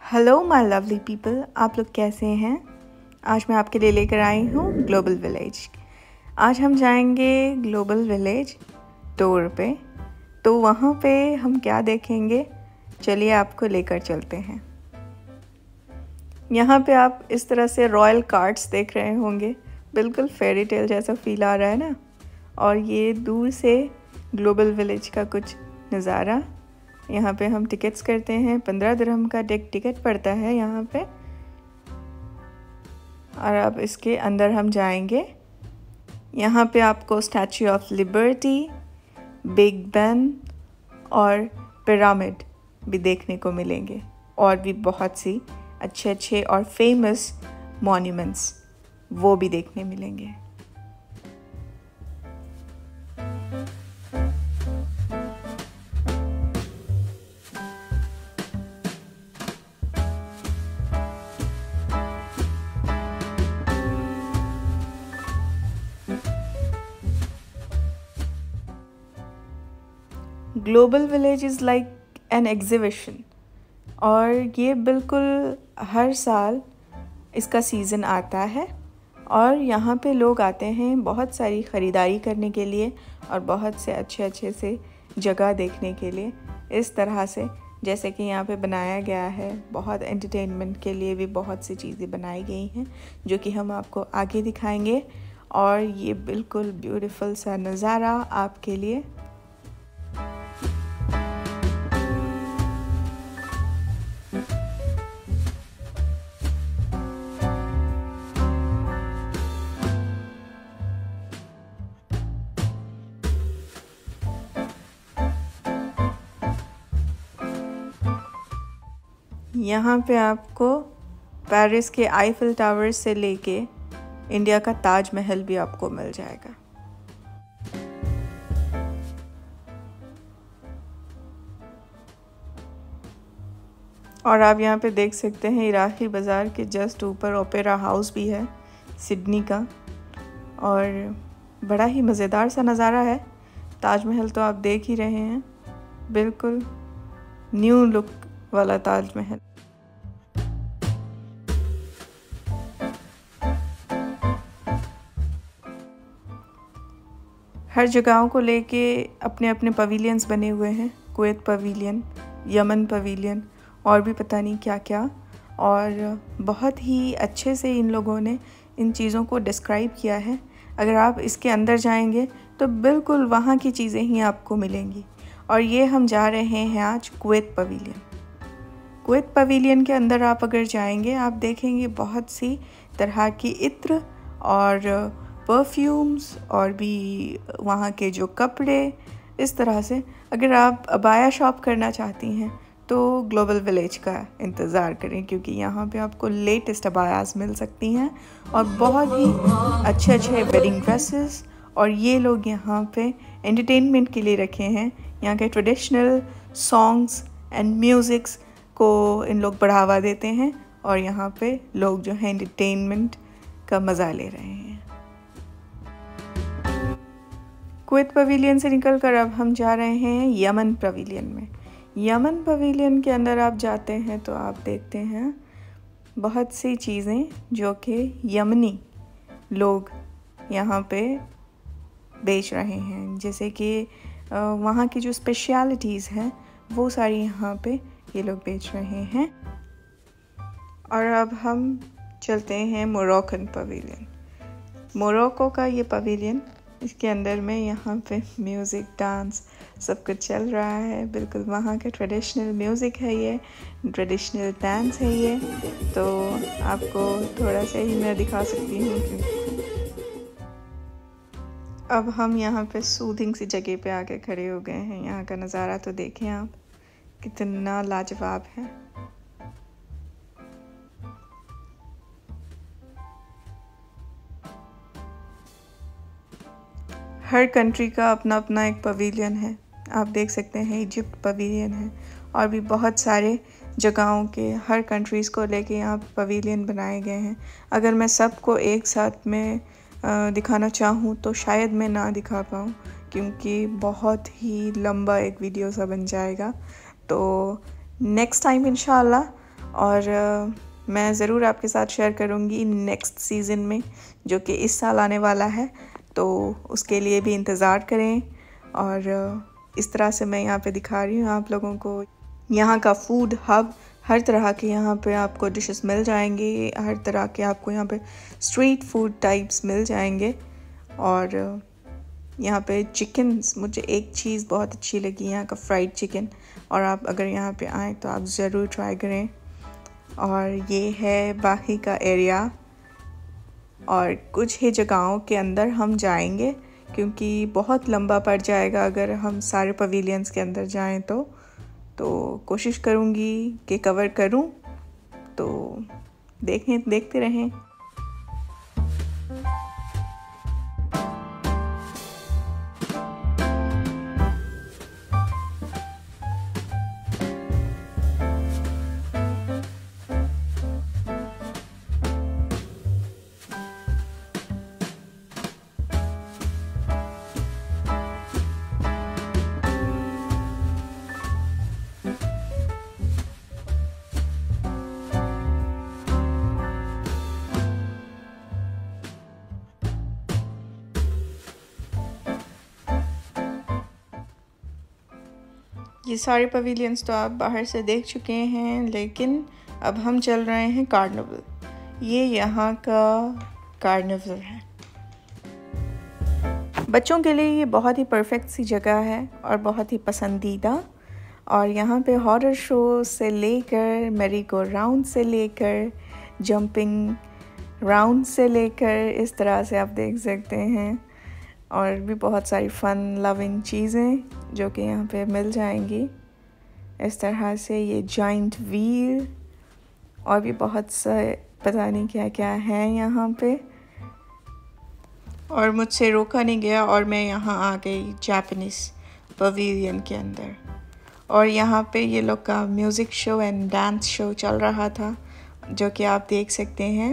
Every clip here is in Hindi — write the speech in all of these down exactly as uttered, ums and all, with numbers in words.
हेलो माय लवली पीपल, आप लोग कैसे हैं। आज मैं आपके लिए लेकर आई हूँ ग्लोबल विलेज। आज हम जाएंगे ग्लोबल विलेज टूर पे। तो वहाँ पे हम क्या देखेंगे, चलिए आपको लेकर चलते हैं। यहाँ पे आप इस तरह से रॉयल कार्ट्स देख रहे होंगे, बिल्कुल फेरी टेल जैसा फील आ रहा है ना। और ये दूर से ग्लोबल विलेज का कुछ नज़ारा। यहाँ पे हम टिकट्स करते हैं, पंद्रह दिरहम का टिकट पड़ता है यहाँ पे। और अब इसके अंदर हम जाएंगे। यहाँ पे आपको Statue of Liberty, Big Ben और पिरामिड भी देखने को मिलेंगे, और भी बहुत सी अच्छे अच्छे और फेमस मॉन्यूमेंट्स वो भी देखने मिलेंगे। Global village is like an exhibition, और ये बिल्कुल हर साल इसका सीज़न आता है और यहाँ पे लोग आते हैं बहुत सारी ख़रीदारी करने के लिए और बहुत से अच्छे अच्छे से जगह देखने के लिए। इस तरह से जैसे कि यहाँ पे बनाया गया है, बहुत एंटरटेनमेंट के लिए भी बहुत सी चीज़ें बनाई गई हैं जो कि हम आपको आगे दिखाएंगे। और ये बिल्कुल ब्यूटीफुल सा नज़ारा आपके लिए। यहाँ पे आपको पेरिस के आईफिल टावर से लेके इंडिया का ताजमहल भी आपको मिल जाएगा। और आप यहाँ पे देख सकते हैं इराकी बाज़ार के जस्ट ऊपर ओपेरा हाउस भी है सिडनी का, और बड़ा ही मज़ेदार सा नज़ारा है। ताजमहल तो आप देख ही रहे हैं, बिल्कुल न्यू लुक वाला ताजमहल। हर जगहों को लेके अपने अपने पवेलियंस बने हुए हैं। कुवैत पवेलियन, यमन पवेलियन और भी पता नहीं क्या क्या। और बहुत ही अच्छे से इन लोगों ने इन चीज़ों को डिस्क्राइब किया है। अगर आप इसके अंदर जाएंगे तो बिल्कुल वहाँ की चीज़ें ही आपको मिलेंगी। और ये हम जा रहे हैं आज कुवैत पवेलियन। कुवैत पवेलियन के अंदर आप अगर जाएंगे, आप देखेंगे बहुत सी तरह की इत्र और परफ्यूम्स और भी वहाँ के जो कपड़े। इस तरह से अगर आप अबाया शॉप करना चाहती हैं तो ग्लोबल विलेज का इंतज़ार करें, क्योंकि यहाँ पे आपको लेटेस्ट अबायास मिल सकती हैं और बहुत ही अच्छे अच्छे वेडिंग ड्रेसेस। और ये लोग यहाँ पे एंटरटेनमेंट के लिए रखे हैं। यहाँ के ट्रेडिशनल सॉन्ग्स एंड म्यूज़िक्स को इन लोग बढ़ावा देते हैं, और यहाँ पे लोग जो है एंटरटेनमेंट का मज़ा ले रहे हैं। कुवैत पवेलियन से निकलकर अब हम जा रहे हैं यमन पवेलियन में। यमन पवेलियन के अंदर आप जाते हैं तो आप देखते हैं बहुत सी चीज़ें जो कि यमनी लोग यहाँ पे बेच रहे हैं, जैसे कि वहाँ की जो स्पेशलिटीज़ हैं वो सारी यहाँ पे ये लोग बेच रहे हैं। और अब हम चलते हैं मोरक्कन पवेलियन। मोरक्को का ये पवेलियन, इसके अंदर में यहाँ पे म्यूज़िक, डांस सब कुछ चल रहा है। बिल्कुल वहाँ का ट्रेडिशनल म्यूज़िक है, ये ट्रेडिशनल डांस है ये। तो आपको थोड़ा सा ही मैं दिखा सकती हूँ। अब हम यहाँ पे सूदिंग सी जगह पे आके खड़े हो गए हैं। यहाँ का नज़ारा तो देखें आप, कितना लाजवाब है। हर कंट्री का अपना अपना एक पवेलियन है। आप देख सकते हैं इजिप्ट पवेलियन है, और भी बहुत सारे जगहों के हर कंट्रीज़ को लेके यहाँ पवेलियन बनाए गए हैं। अगर मैं सबको एक साथ में दिखाना चाहूँ तो शायद मैं ना दिखा पाऊँ, क्योंकि बहुत ही लंबा एक वीडियो सा बन जाएगा। तो नेक्स्ट टाइम इंशाल्लाह और uh, मैं ज़रूर आपके साथ शेयर करूँगी नेक्स्ट सीज़न में, जो कि इस साल आने वाला है, तो उसके लिए भी इंतज़ार करें। और uh, इस तरह से मैं यहाँ पे दिखा रही हूँ आप लोगों को यहाँ का फूड हब। हर तरह के यहाँ पे आपको डिशेस मिल जाएंगे, हर तरह के आपको यहाँ पे स्ट्रीट फूड टाइप्स मिल जाएंगे। और यहाँ पे चिकन्स, मुझे एक चीज़ बहुत अच्छी लगी यहाँ का फ्राइड चिकन, और आप अगर यहाँ पे आएँ तो आप ज़रूर ट्राई करें। और ये है बाकी का एरिया, और कुछ ही जगहों के अंदर हम जाएंगे क्योंकि बहुत लंबा पड़ जाएगा अगर हम सारे पवेलियंस के अंदर जाएं तो तो कोशिश करूँगी कि कवर करूँ, तो देखें देखते रहें। ये सारे पवेलियंस तो आप बाहर से देख चुके हैं, लेकिन अब हम चल रहे हैं कार्निवल। ये यहाँ का कार्निवल है। बच्चों के लिए ये बहुत ही परफेक्ट सी जगह है और बहुत ही पसंदीदा। और यहाँ पे हॉरर शो से लेकर मेरी गो राउंड से लेकर जंपिंग राउंड से लेकर इस तरह से आप देख सकते हैं, और भी बहुत सारी फ़न लविंग चीज़ें जो कि यहाँ पे मिल जाएंगी। इस तरह से ये जॉइंट व्हील और भी बहुत से पता नहीं क्या क्या है यहाँ पे। और मुझसे रोका नहीं गया और मैं यहाँ आ गई जापानीज़ पवेलियन के अंदर। और यहाँ पे ये लोग का music show and dance show चल रहा था, जो कि आप देख सकते हैं।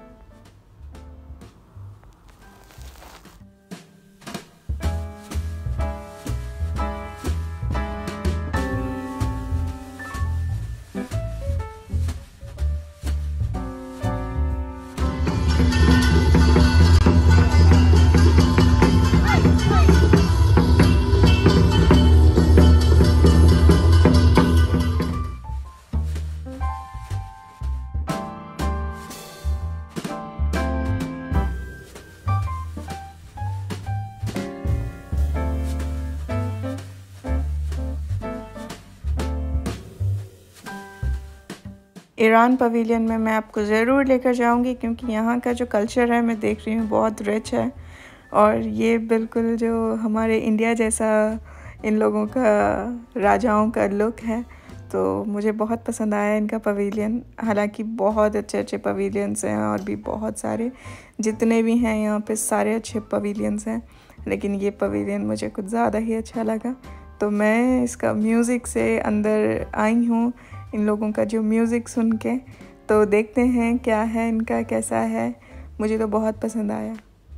ईरान पवेलियन में मैं आपको ज़रूर लेकर जाऊंगी, क्योंकि यहाँ का जो कल्चर है मैं देख रही हूँ बहुत रिच है। और ये बिल्कुल जो हमारे इंडिया जैसा इन लोगों का राजाओं का लुक है, तो मुझे बहुत पसंद आया इनका पवेलियन। हालांकि बहुत अच्छे अच्छे पवेलियंस हैं और भी बहुत सारे, जितने भी हैं यहाँ पे सारे अच्छे पवेलियंस हैं, लेकिन ये पवेलियन मुझे कुछ ज़्यादा ही अच्छा लगा। तो मैं इसका म्यूज़िक से अंदर आई हूँ, इन लोगों का जो म्यूज़िक सुन के। तो देखते हैं क्या है इनका, कैसा है। मुझे तो बहुत पसंद आया।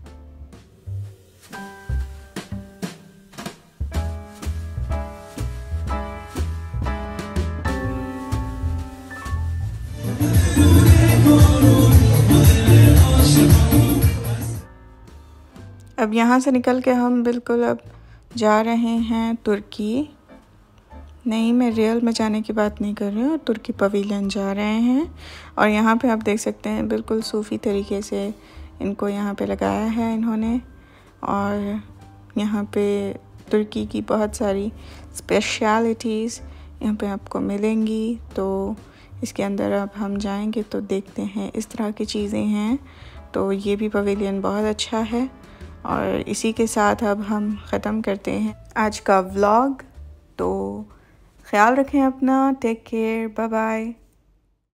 अब यहाँ से निकल के हम बिल्कुल अब जा रहे हैं तुर्की। नहीं, मैं रियल में जाने की बात नहीं कर रही हूँ, तुर्की पवेलियन जा रहे हैं। और यहाँ पे आप देख सकते हैं बिल्कुल सूफ़ी तरीके से इनको यहाँ पे लगाया है इन्होंने। और यहाँ पे तुर्की की बहुत सारी स्पेशलिटीज़ यहाँ पे आपको मिलेंगी। तो इसके अंदर अब हम जाएंगे तो देखते हैं, इस तरह की चीज़ें हैं। तो ये भी पवेलियन बहुत अच्छा है। और इसी के साथ अब हम ख़त्म करते हैं आज का व्लॉग। तो ख्याल रखें अपना, टेक केयर, बाय बाय।